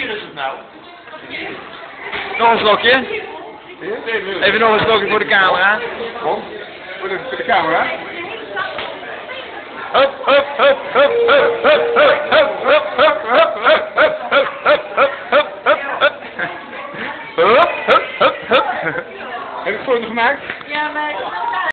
bier is het nou? Nog een slokje. Even nog een slokje voor de camera. Kom, voor de camera. Hup, hup, hup, hup, hup, hup, hup, hup, hup, hup, hup, hup, hup, hup, hup, hup, hup, hup. Hup, hup, hup, hup. Heb ik foto gemaakt? Ja, maar...